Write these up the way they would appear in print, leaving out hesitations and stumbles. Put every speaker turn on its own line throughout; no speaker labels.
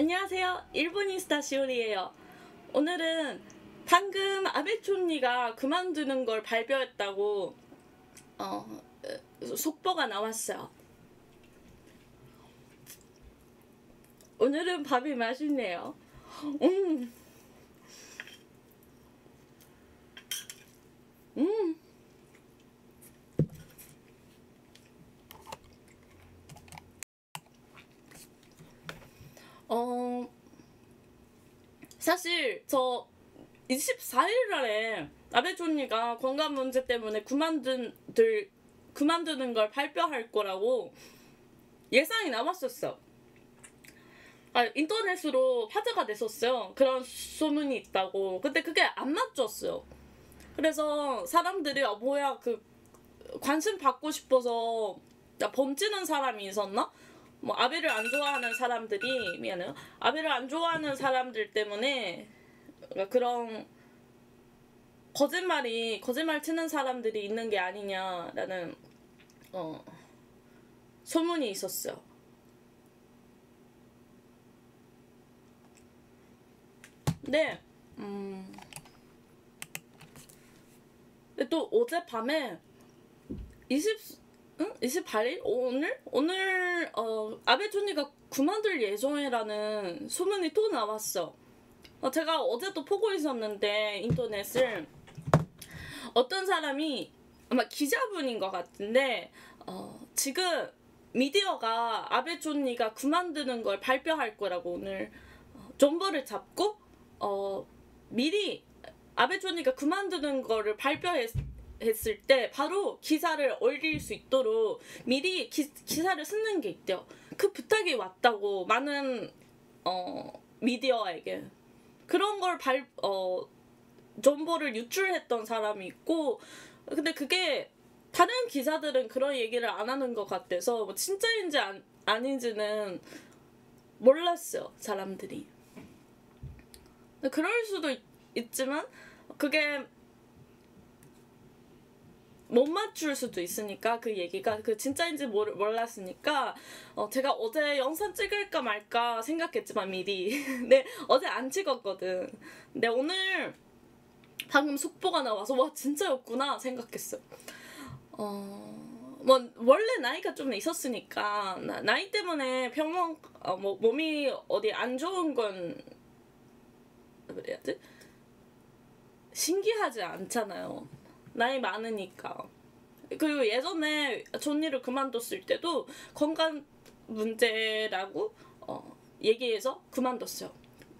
안녕하세요. 일본인스타 시오리예요. 오늘은 방금 아베 총리가 그만두는 걸 발표했다고 속보가 나왔어요. 오늘은 밥이 맛있네요. 음. 음. 사실 저 24일 날에 아베 총리가 건강 문제 때문에 그만두는 걸 발표할 거라고 예상이 나왔었어. 인터넷으로 화제가 됐었어요. 그런 소문이 있다고. 근데 그게 안 맞췄어요. 그래서 사람들이 뭐야 관심 받고 싶어서 번지는 사람이 있었나? 뭐 아베를 안 좋아하는 사람들이 미안해요. 아베를 안 좋아하는 사람들 때문에 그런 거짓말 치는 사람들이 있는 게 아니냐라는 소문이 있었어요. 근데 또 어젯밤에 28일? 오늘 아베 총리가 그만둘 예정이라는 소문이 또 나왔어. 제가 어제도 보고 있었는데 인터넷을 어떤 사람이 아마 기자분인 것 같은데 지금 미디어가 아베 총리가 그만두는 걸 발표할 거라고 오늘 정보를 잡고 미리 아베 총리가 그만두는 거를 발표했을 때 바로 기사를 올릴 수 있도록 미리 기사를 쓰는 게 있대요. 그 부탁이 왔다고 많은 미디어에게 그런 걸 정보를 유출했던 사람이 있고, 근데 그게 다른 기사들은 그런 얘기를 안 하는 것 같아서 뭐 진짜인지 아닌지는 몰랐어요, 사람들이. 그럴 수도 있지만 그게 못 맞출 수도 있으니까 그 얘기가 진짜인지 몰랐으니까 제가 어제 영상 찍을까 말까 생각했지만 미리 근데 어제 안 찍었거든. 근데 오늘 방금 속보가 나와서 와 진짜였구나 생각했어. 뭐 원래 나이가 좀 있었으니까 나이 때문에 병원 뭐 몸이 어디 안 좋은 건 그래야지 신기하지 않잖아요. 나이 많으니까. 그리고 예전에 존니를 그만뒀을 때도 건강 문제라고 얘기해서 그만뒀어요.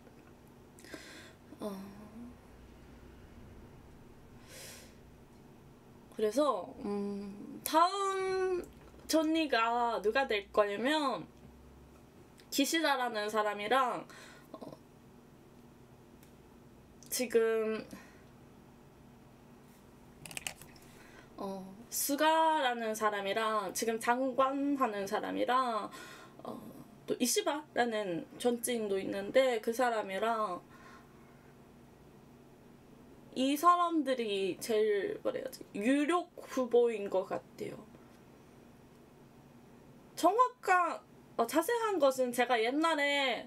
그래서 다음 존니가 누가 될 거냐면 기시다라는 사람이랑 지금 스가라는 사람이랑 지금 장관하는 사람이랑 또 이시바라는 전지인도 있는데 그 사람이랑 이 사람들이 제일 뭐래야지 유력 후보인 것 같아요. 정확한 자세한 것은 제가 옛날에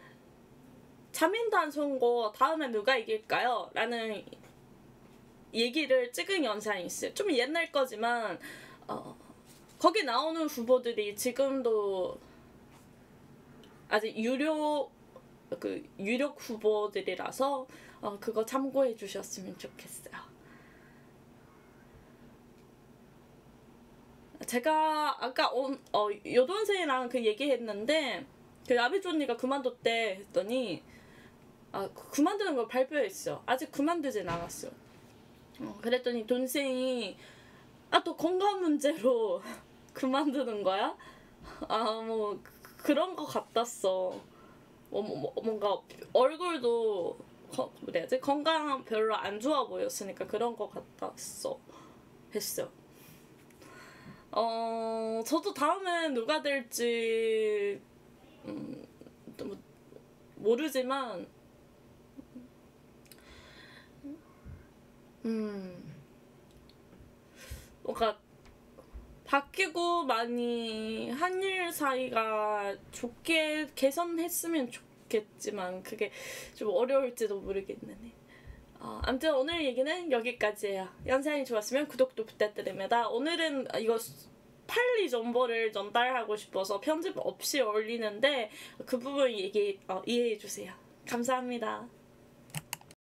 자민당 선거 다음에 누가 이길까요? 라는 얘기를 찍은 영상이 있어요. 좀 옛날 거지만 거기 나오는 후보들이 지금도 아직 유력 후보들이라서 그거 참고해 주셨으면 좋겠어요. 제가 아까 여동생이랑 그 얘기했는데 그 아베 총리가 그만뒀대 했더니 그만두는 걸 발표했어. 아직 그만두진 않았어. 그랬더니 동생이 또 건강 문제로 그만두는 거야? 뭐 그런 거 같았어. 뭔가 얼굴도 뭐래야지 건강 별로 안 좋아 보였으니까 그런 거 같았어 했어. 저도 다음에 누가 될지 모르지만 뭔가 바뀌고 많이 한일 사이가 좋게 개선했으면 좋겠지만 그게 좀 어려울지도 모르겠네. 아무튼 오늘 얘기는 여기까지예요. 영상이 좋았으면 구독도 부탁드립니다. 오늘은 이거 빨리 정보를 전달하고 싶어서 편집 없이 올리는데 그 부분 이해해주세요. 감사합니다.